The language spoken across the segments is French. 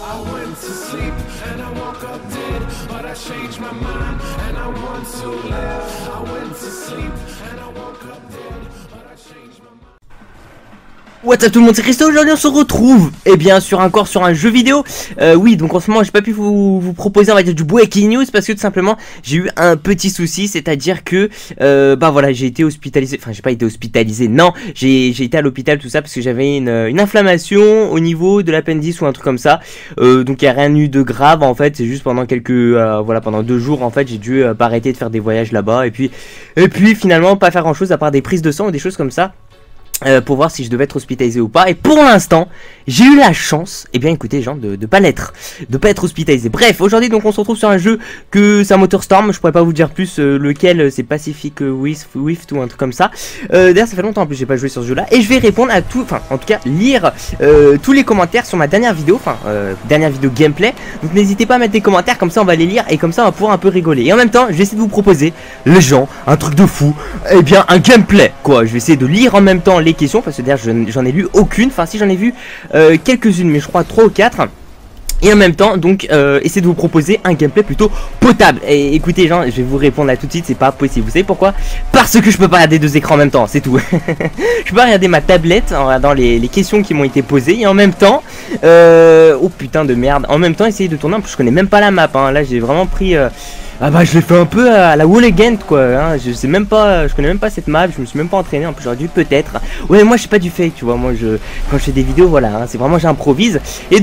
I went to sleep and I woke up dead, but I changed my mind and I want to live. I went to sleep and I woke up dead, but I changed my mind. What's up tout le monde, c'est Christo. Aujourd'hui on se retrouve encore sur un jeu vidéo. Oui, donc en ce moment j'ai pas pu vous proposer, on va dire, du breaking news parce que tout simplement j'ai eu un petit souci, c'est-à-dire que bah voilà, j'ai été hospitalisé, enfin j'ai pas été hospitalisé, non, j'ai été à l'hôpital, tout ça parce que j'avais une inflammation au niveau de l'appendice ou un truc comme ça. Donc il y a rien eu de grave en fait, c'est juste pendant voilà, pendant 2 jours en fait j'ai dû arrêter de faire des voyages là-bas et puis finalement pas faire grand chose à part des prises de sang ou des choses comme ça. Pour voir si je devais être hospitalisé ou pas. Et pour l'instant, j'ai eu la chance, et bien écoutez gens, de pas être hospitalisé. Bref, aujourd'hui donc on se retrouve sur un jeu que c'est un Motorstorm. Je pourrais pas vous dire plus lequel, c'est Pacific Rift ou un truc comme ça. D'ailleurs ça fait longtemps en plus j'ai pas joué sur ce jeu là. Et je vais répondre à tout, enfin en tout cas lire tous les commentaires sur ma dernière vidéo, dernière vidéo gameplay. Donc n'hésitez pas à mettre des commentaires, comme ça on va les lire et comme ça on va pouvoir un peu rigoler. Et en même temps je vais essayer de vous proposer, les gens, un truc de fou, et bien un gameplay quoi. Je vais essayer de lire en même temps les questions parce que d'ailleurs j'en ai lu aucune, enfin si j'en ai vu quelques-unes mais je crois 3 ou 4. Et en même temps donc essayer de vous proposer un gameplay plutôt potable. Et écoutez gens, je vais vous répondre là tout de suite, c'est pas possible. Vous savez pourquoi? Parce que je peux pas regarder 2 écrans en même temps, c'est tout. Je peux pas regarder ma tablette en regardant les questions qui m'ont été posées et en même temps oh putain de merde, en même temps essayer de tourner. En plus je connais même pas la map hein. Là j'ai vraiment pris ah bah je l'ai fait un peu à la Wall Again quoi hein. Je sais même pas, je connais même pas cette map, je me suis même pas entraîné, en plus j'aurais dû peut-être. Ouais moi je suis pas du fake tu vois, moi quand je fais des vidéos voilà hein, c'est vraiment j'improvise.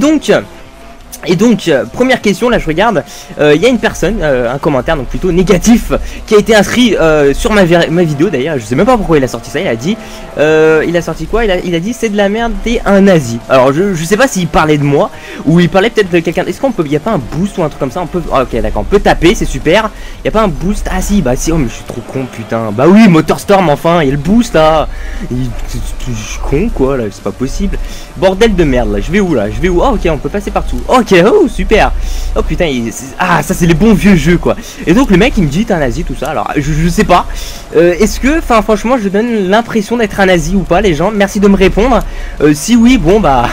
Et donc première question, là je regarde, il y a une personne, un commentaire donc plutôt négatif qui a été inscrit sur ma vidéo d'ailleurs, je sais même pas pourquoi il a sorti ça, il a dit, il a sorti quoi, il a dit c'est de la merde, t'es un nazi. Alors je sais pas s'il parlait de moi ou il parlait peut-être de quelqu'un, est-ce qu'on peut, il y a pas un boost ou un truc comme ça, on peut, ok d'accord, on peut taper, c'est super, il y a pas un boost, ah si, bah si, oh mais je suis trop con putain, bah oui Motorstorm enfin, il y a le boost là, je suis con quoi là, c'est pas possible, bordel de merde là, je vais où là, oh ok on peut passer partout, ok. Oh super. Oh putain ah ça c'est les bons vieux jeux quoi. Et donc le mec il me dit t'es un nazi tout ça. Alors je sais pas est-ce que enfin franchement je donne l'impression d'être un nazi ou pas les gens. Merci de me répondre. Si oui bon bah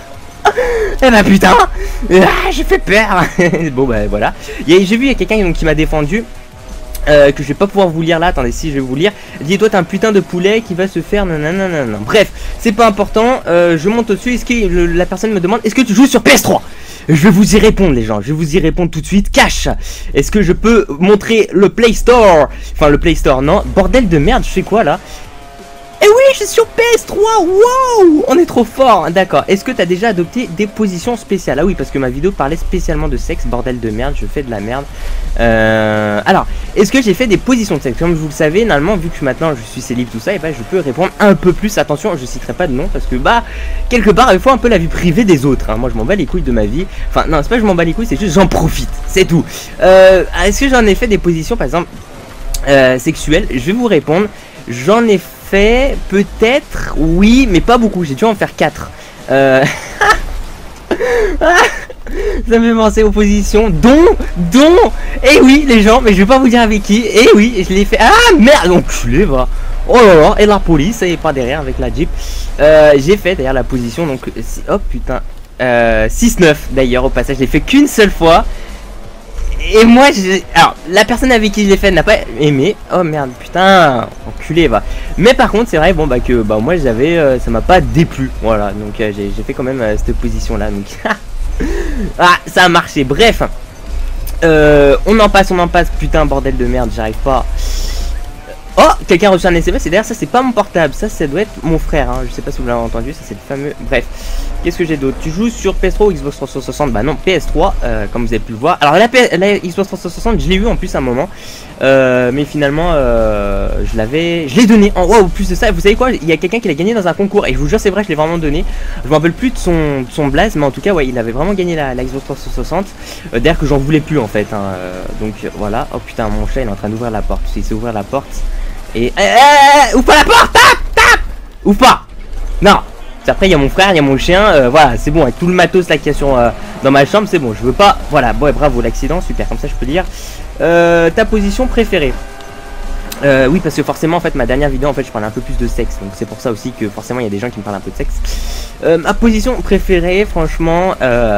eh bah putain j'ai fait peur. Bon bah voilà. J'ai vu il y a quelqu'un qui m'a défendu que je vais pas pouvoir vous lire là, attendez si je vais vous lire. Dis-toi t'es un putain de poulet qui va se faire nanana. Bref, c'est pas important, je monte au-dessus. Est-ce que la personne me demande est-ce que tu joues sur PS3? Je vais vous y répondre les gens, je vais vous y répondre tout de suite. Cash. Est-ce que je peux montrer le Play Store? Enfin le Play Store non, bordel de merde, je fais quoi là? Eh oui, je suis sur PS3, wow, on est trop fort, d'accord. Est-ce que tu as déjà adopté des positions spéciales? Ah oui, parce que ma vidéo parlait spécialement de sexe, bordel de merde, je fais de la merde. Alors, est-ce que j'ai fait des positions de sexe? Comme vous le savez, normalement, vu que maintenant je suis célib, tout ça, et bah je peux répondre un peu plus. Attention, je citerai pas de nom, parce que bah, quelque part, il faut un peu la vie privée des autres. Hein. Moi, je m'en bats les couilles de ma vie. Enfin, non, c'est pas que je m'en bats les couilles, c'est juste j'en profite, c'est tout. Est-ce que j'en ai fait des positions, par exemple, sexuelles? Je vais vous répondre, j'en ai fait peut-être oui mais pas beaucoup, j'ai dû en faire 4 ça me fait penser aux positions dont et oui les gens, mais je vais pas vous dire avec qui, et oui je l'ai fait. Ah merde enculé va, oh là là, et la police est pas derrière avec la jeep. J'ai fait d'ailleurs la position donc oh putain 6-9 d'ailleurs au passage, je l'ai fait qu'une seule fois. Et moi, alors, la personne avec qui je l'ai fait n'a pas aimé. Oh merde, putain, enculé, va. Mais par contre, c'est vrai, bon, bah, que bah, moi, j'avais. Ça m'a pas déplu. Voilà, donc j'ai fait quand même cette position-là. Donc, ah, ça a marché. Bref, on en passe, putain, bordel de merde, j'arrive pas. Oh, quelqu'un a reçu un SMS et d'ailleurs ça c'est pas mon portable, ça doit être mon frère hein. Je sais pas si vous l'avez entendu, ça c'est le fameux. Bref, qu'est-ce que j'ai d'autre? Tu joues sur PS3 ou Xbox 360? Bah non, PS3 comme vous avez pu le voir. Alors la Xbox 360 je l'ai eu en plus à un moment mais finalement je l'ai donné en wow, plus de ça, vous savez quoi, il y a quelqu'un qui l'a gagné dans un concours et je vous jure c'est vrai, je l'ai vraiment donné. Je me rappelle plus de son blaze, mais en tout cas ouais, il avait vraiment gagné la Xbox 360. D'ailleurs que j'en voulais plus en fait hein. Donc voilà. Oh putain, mon chat il est en train d'ouvrir la porte, il s'est ouvert la porte. Et ouvre pas la porte, tape ouvre pas. Non. Après il y a mon frère, il y a mon chien, voilà c'est bon, avec tout le matos là qu'il y a sur dans ma chambre, c'est bon, je veux pas. Voilà, bon ouais, bravo l'accident, super, comme ça je peux dire ta position préférée. Oui, parce que forcément, en fait, ma dernière vidéo, en fait, je parlais un peu plus de sexe. Donc, c'est pour ça aussi que forcément, il y a des gens qui me parlent un peu de sexe. Ma position préférée, franchement,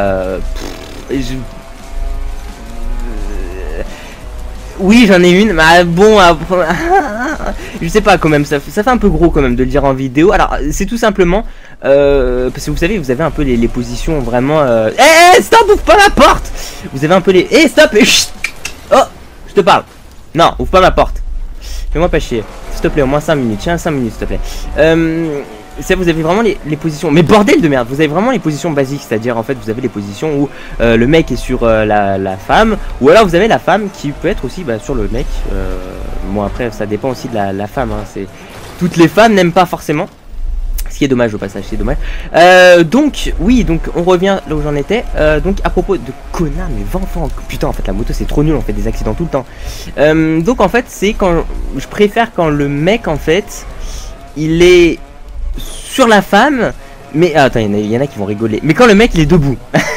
oui, j'en ai une, mais bon, je sais pas quand même, ça fait un peu gros quand même de le dire en vidéo. Alors, c'est tout simplement, parce que vous savez, vous avez un peu les positions vraiment... stop, ouvre pas ma porte. Vous avez un peu les... stop, oh, je te parle. Non, ouvre pas ma porte. Fais-moi pas chier, s'il te plaît, au moins 5 minutes, tiens 5 minutes s'il te plaît. Ça, vous avez vraiment les positions, mais bordel de merde, vous avez vraiment les positions basiques, c'est-à-dire en fait vous avez les positions où le mec est sur la femme, ou alors vous avez la femme qui peut être aussi sur le mec. Bon après ça dépend aussi de la femme, hein. C'est toutes les femmes n'aiment pas forcément. Ce qui est dommage au passage, c'est dommage. Donc, oui, donc on revient là où j'en étais. Donc, à propos de connard, mais 20 fois. Putain, en fait, la moto c'est trop nul, on fait des accidents tout le temps. Donc, en fait, c'est quand. Je préfère quand le mec, en fait, il est sur la femme. Mais. Ah, attends, il y en a qui vont rigoler. Mais quand le mec il est debout.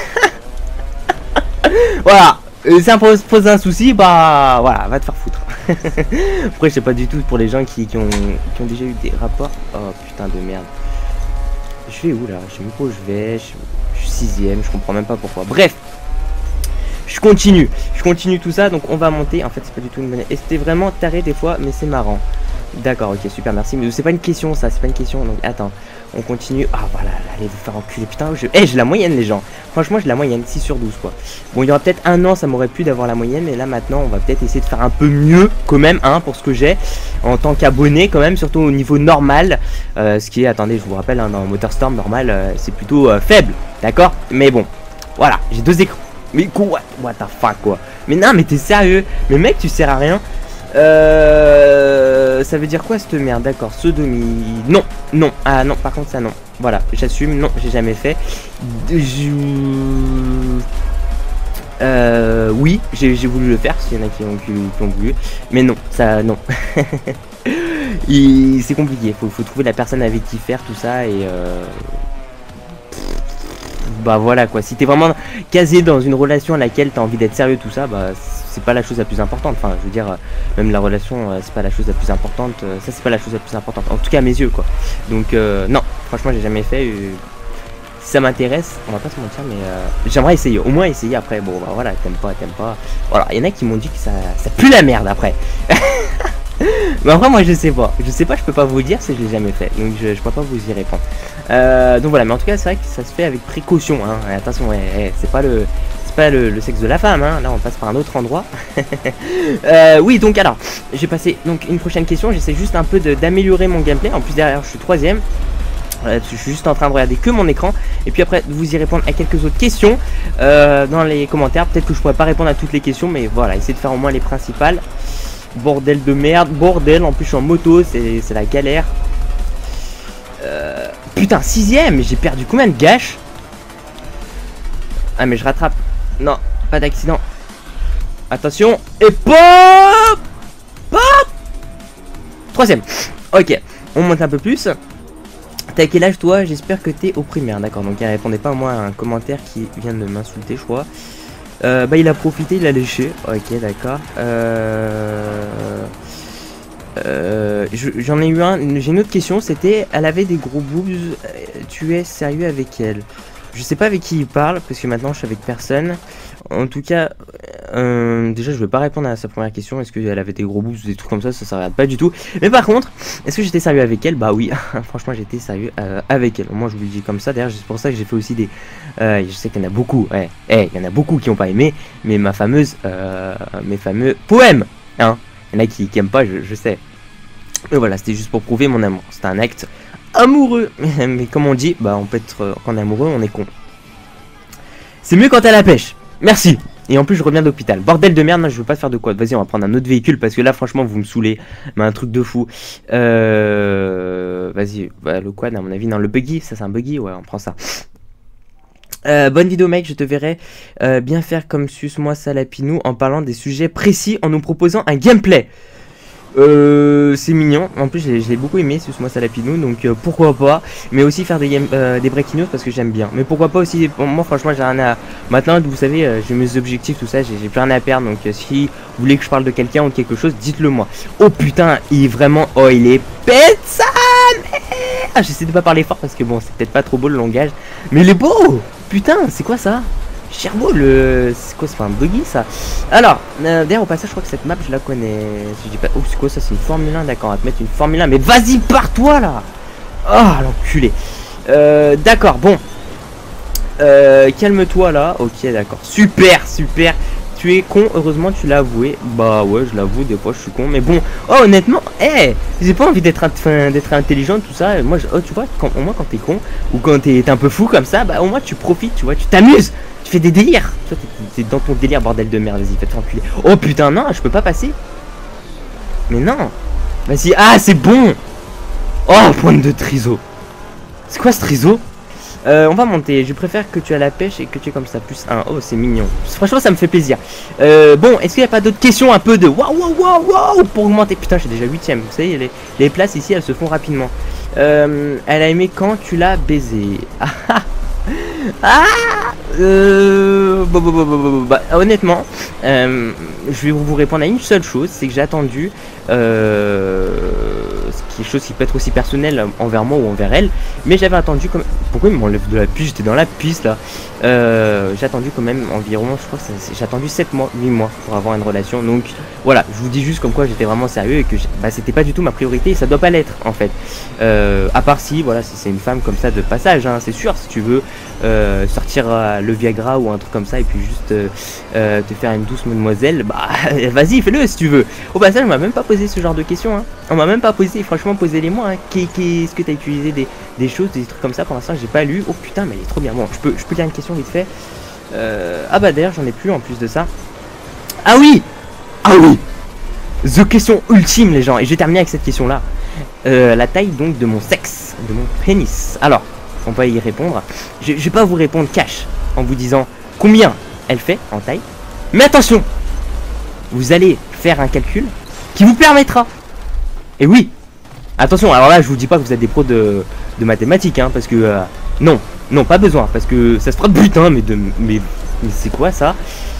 Voilà. Ça pose un souci, bah. Voilà, va te faire foutre. Après, je sais pas du tout pour les gens qui ont déjà eu des rapports. Oh putain de merde. Je vais où là? Je sais même pas où je vais. Je suis 6ème, je comprends même pas pourquoi. Bref, je continue tout ça. Donc on va monter. En fait, c'est pas du tout une bonne. Et c'était vraiment taré des fois, mais c'est marrant. D'accord, ok, super, merci. Mais c'est pas une question, ça, c'est pas une question. Donc attends, on continue. Ah voilà, allez vous faire enculer. Putain, j'ai la moyenne, les gens. Franchement, j'ai la moyenne, 6 sur 12 quoi. Bon, il y aura peut-être un an, ça m'aurait plu d'avoir la moyenne. Mais là maintenant, on va peut-être essayer de faire un peu mieux quand même, hein, pour ce que j'ai en tant qu'abonné quand même, surtout au niveau normal. Ce qui est, attendez, je vous rappelle, hein, dans MotorStorm normal, c'est plutôt faible, d'accord. Mais bon, voilà, j'ai 2 écrans. Mais quoi, what the fuck quoi. Mais non, mais t'es sérieux? Mais mec, tu sers à rien. Ça veut dire quoi cette merde? D'accord, sodomie. Non, non, ah non, par contre ça non. Voilà, j'assume, non, j'ai jamais fait. Oui, j'ai voulu le faire, s'il y en a qui ont voulu. Mais non, ça, non. C'est compliqué, faut trouver la personne avec qui faire tout ça et... Bah voilà quoi, si t'es vraiment casé dans une relation à laquelle t'as envie d'être sérieux tout ça, bah c'est pas la chose la plus importante. Enfin je veux dire, même la relation c'est pas la chose la plus importante, ça c'est pas la chose la plus importante, en tout cas à mes yeux quoi. Donc non, franchement j'ai jamais fait, si ça m'intéresse, on va pas se mentir, mais j'aimerais essayer, au moins essayer après, bon bah voilà, t'aimes pas, voilà, il y en a qui m'ont dit que ça pue la merde après. Mais après moi je sais pas, je peux pas vous dire si je l'ai jamais fait, donc je peux pas vous y répondre. Donc voilà, mais en tout cas c'est vrai que ça se fait avec précaution, hein. Attention, c'est pas le sexe de la femme, hein. Là on passe par un autre endroit. Oui, donc alors j'ai passé donc une prochaine question, j'essaie juste un peu d'améliorer mon gameplay. En plus derrière je suis 3ème, je suis juste en train de regarder que mon écran, et puis après de vous y répondre à quelques autres questions dans les commentaires. Peut-être que je pourrais pas répondre à toutes les questions, mais voilà, essayer de faire au moins les principales. Bordel de merde, bordel, en plus je suis en moto, c'est la galère. Putain, 6ème, j'ai perdu combien de gâches? Ah mais je rattrape. Non, pas d'accident. Attention, et pop, pop. 3ème. Ok, on monte un peu plus. T'as quel âge toi? J'espère que t'es au primaire, d'accord. Donc il répondait pas à moi à un commentaire qui vient de m'insulter, je crois. Bah il a profité, il a léché. Ok, d'accord. J'en ai eu j'ai une autre question, c'était elle avait des gros boobs, tu es sérieux avec elle? Je sais pas avec qui il parle parce que maintenant je suis avec personne. En tout cas, déjà je vais pas répondre à sa première question, est-ce qu'elle avait des gros boobs ou des trucs comme ça regarde pas du tout. Mais par contre, est-ce que j'étais sérieux avec elle? Bah oui, franchement j'étais sérieux avec elle. Moi je vous le dis comme ça, d'ailleurs c'est pour ça que j'ai fait aussi des... je sais qu'il y en a beaucoup, il y en a beaucoup qui ont pas aimé, mais mes fameux poèmes, hein. Il y en a qui aiment pas, je sais. Mais voilà, c'était juste pour prouver mon amour. C'était un acte amoureux. Mais comme on dit, bah on peut être, quand on est amoureux, on est con. C'est mieux quand t'as la pêche. Merci. Et en plus, je reviens d'hôpital. Bordel de merde, non, je veux pas faire de quad. Vas-y, on va prendre un autre véhicule parce que là, franchement, vous me saoulez. Mais un truc de fou. Vas-y, le quad, à mon avis, non, le buggy. Ça, c'est un buggy. Ouais, on prend ça. Bonne vidéo mec, je te verrai bien faire comme Suce-moi Salapinou en parlant des sujets précis en nous proposant un gameplay. C'est mignon, en plus j'ai beaucoup aimé ce moi Salapinou, donc pourquoi pas. Mais aussi faire des breaking news parce que j'aime bien. Mais pourquoi pas aussi, moi franchement j'ai rien à... Maintenant vous savez, j'ai mes objectifs, tout ça, j'ai plus rien à perdre. Donc si vous voulez que je parle de quelqu'un ou de quelque chose, dites-le moi. Oh putain, il est vraiment... Oh il est pète ça. Ah, j'essaie de pas parler fort parce que bon c'est peut-être pas trop beau le langage. Mais il est beau. Putain, c'est quoi ça? Cherbo, c'est quoi, c'est pas un buggy ça? Alors, d'ailleurs au passage je crois que cette map je la connais. Si je dis pas... Oh c'est quoi ça? C'est une Formule 1, d'accord, on va te mettre une Formule 1. Mais vas-y, pars-toi là. Oh l'enculé. D'accord, bon. Calme-toi là. Ok, d'accord. Super, super. Tu es con, heureusement tu l'as avoué. Bah ouais, je l'avoue, des fois je suis con. Mais bon, oh honnêtement, j'ai pas envie d'être intelligent, tout ça. Moi, oh, tu vois, au moins quand t'es con, ou quand t'es un peu fou comme ça, bah au moins tu profites, tu vois, tu t'amuses. Tu fais des délires. Toi, t'es dans ton délire, bordel de merde. Vas-y, fais-toi enculer. Oh putain, non, je peux pas passer. Mais non. Vas-y, ah, c'est bon. Oh, pointe de triso. C'est quoi ce triso? On va monter. Je préfère que tu aies la pêche et que tu es comme ça. Plus 1. Oh, c'est mignon. Franchement, ça me fait plaisir. Bon, est-ce qu'il n'y a pas d'autres questions un peu de waouh, waouh, waouh, waouh pour augmenter? Putain, j'ai déjà 8ème. Vous savez, les places ici, elles se font rapidement. Elle a aimé quand tu l'as baisé. Honnêtement, je vais vous répondre à une seule chose, c'est que j'ai attendu quelque chose qui peut être aussi personnel envers moi ou envers elle, mais j'avais attendu comme... Pourquoi il m'enlève de la piste? J'étais dans la piste là. J'ai attendu quand même environ, je crois que j'ai attendu 7 mois, 8 mois pour avoir une relation. Donc voilà, je vous dis juste comme quoi j'étais vraiment sérieux et que c'était pas du tout ma priorité et ça doit pas l'être en fait. À part si, voilà, si c'est une femme comme ça de passage, hein, c'est sûr, si tu veux sortir le Viagra ou un truc comme ça et puis juste te faire une douce mademoiselle, bah vas-y, fais-le si tu veux. Au passage, on m'a même pas posé ce genre de questions, hein. On m'a même pas posé, franchement, posez-les moi, hein. Qu'est-ce que t'as utilisé des choses, des trucs comme ça? Pour l'instant, j'ai pas lu. Oh putain, mais elle est trop bien. Bon, je peux lire une question vite fait. Ah bah d'ailleurs, j'en ai plus en plus de ça. Ah oui! Ah oui! The question ultime, les gens. Et je vais terminer avec cette question-là. La taille donc de mon sexe, de mon pénis. Alors, on va y répondre. Je vais pas vous répondre cash en vous disant combien elle fait en taille. Mais attention, vous allez faire un calcul qui vous permettra. Et oui, attention, alors là je vous dis pas que vous êtes des pros de mathématiques, hein, parce que non, pas besoin, parce que ça se fera de putain, mais c'est quoi ça?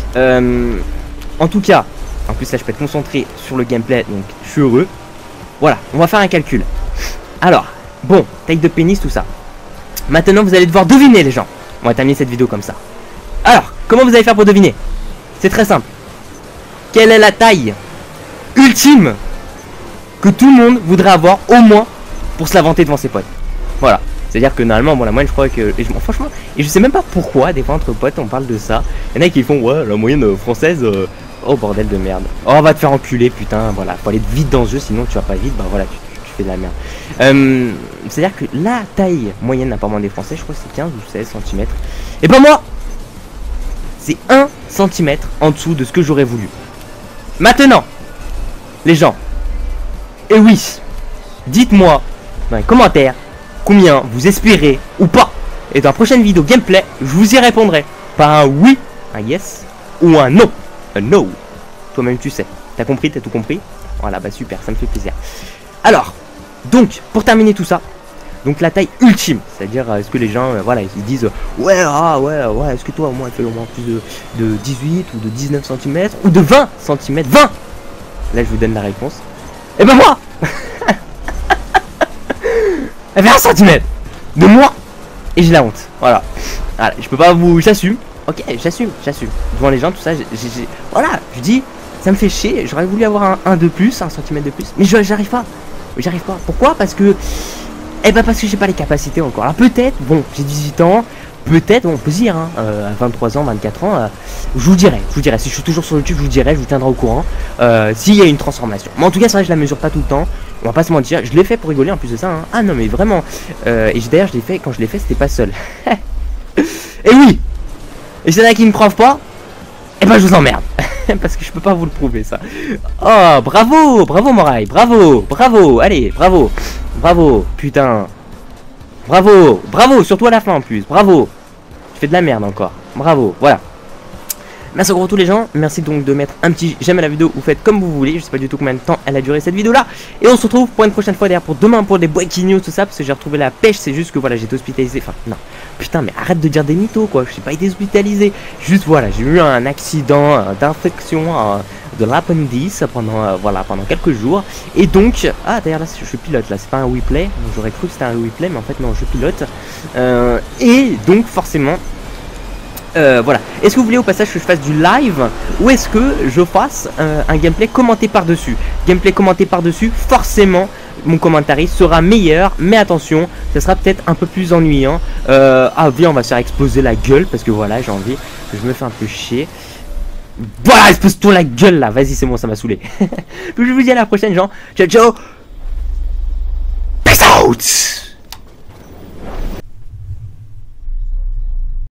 En tout cas, en plus là je peux être concentré sur le gameplay, donc je suis heureux. Voilà, on va faire un calcul. Alors, bon, taille de pénis, tout ça. Maintenant vous allez devoir deviner les gens. On va terminer cette vidéo comme ça. Alors, comment vous allez faire pour deviner? C'est très simple. Quelle est la taille ultime que tout le monde voudrait avoir au moins pour se la vanter devant ses potes? Voilà. C'est-à-dire que normalement, bon, la moyenne, je crois que... franchement, et je sais même pas pourquoi, des fois, entre potes, on parle de ça. Il y en a qui font, ouais, la moyenne française... Oh, bordel de merde. Oh, on va te faire enculer, putain, voilà. Faut aller vite dans ce jeu, sinon tu vas pas vite, bah voilà, tu fais de la merde. C'est-à-dire que la taille moyenne, apparemment, des Français, je crois que c'est 15 ou 16 cm. Et ben moi, c'est 1 cm en dessous de ce que j'aurais voulu. Maintenant, les gens, et oui, dites-moi dans les commentaires combien vous espérez ou pas. Et dans la prochaine vidéo gameplay, je vous y répondrai. Par un oui, un yes ou un no. Un no. Toi-même tu sais. T'as compris, t'as tout compris? Voilà, bah super, ça me fait plaisir. Alors, donc, pour terminer tout ça, donc la taille ultime, c'est-à-dire est-ce que les gens, voilà, ils disent ouais, est-ce que toi au moins elle fait au moins plus de 18 ou de 19 cm ou de 20 cm? 20. Là je vous donne la réponse. Et ben moi elle fait 1 cm de moi et j'ai la honte. Voilà, je peux pas vous... J'assume. Ok, j'assume. Devant les gens, tout ça, voilà, je dis, ça me fait chier, j'aurais voulu avoir un de plus, 1 cm de plus, mais j'arrive pas. Pourquoi? Parce que... parce que j'ai pas les capacités encore. Alors peut-être, bon, j'ai 18 ans, peut-être, on peut se dire, hein, à 23 ans, 24 ans, je vous dirai, si je suis toujours sur YouTube, je vous tiendrai au courant, s'il y a une transformation. Mais en tout cas, c'est vrai que je la mesure pas tout le temps, on va pas se mentir, je l'ai fait pour rigoler en plus de ça, hein. Ah non mais vraiment, et d'ailleurs je l'ai fait, quand je l'ai fait, c'était pas seul. Et oui. Et s'il y en a qui me prouvent pas, et ben je vous emmerde. Parce que je peux pas vous le prouver ça. Oh, bravo Moraï, bravo, allez, bravo, putain. Bravo, surtout à la fin en plus, bravo. Je fais de la merde encore, bravo, voilà. Merci encore à tous les gens, merci donc de mettre un petit j'aime à la vidéo, vous faites comme vous voulez, je sais pas du tout combien de temps elle a duré cette vidéo là. Et on se retrouve pour une prochaine fois d'ailleurs pour demain pour des breaking news tout ça, parce que j'ai retrouvé la pêche, c'est juste que voilà j'ai été hospitalisé, enfin non, putain mais arrête de dire des mythos quoi, je n'ai pas été hospitalisé, juste voilà j'ai eu un accident d'infection de l'appendice pendant pendant quelques jours. Et donc d'ailleurs là je pilote là, c'est pas un replay, j'aurais cru que c'était un replay mais en fait non je pilote. Et donc forcément voilà. Est-ce que vous voulez au passage que je fasse du live ou est-ce que je fasse un gameplay commenté par-dessus? Gameplay commenté par-dessus, forcément mon commentaire sera meilleur, mais attention, ça sera peut-être un peu plus ennuyant. Viens, on va se faire exploser la gueule parce que voilà, j'ai envie, je me fais un peu chier. Voilà, explose-toi la gueule là, vas-y, c'est bon, ça m'a saoulé. Je vous dis à la prochaine, gens. Ciao, ciao. Peace out.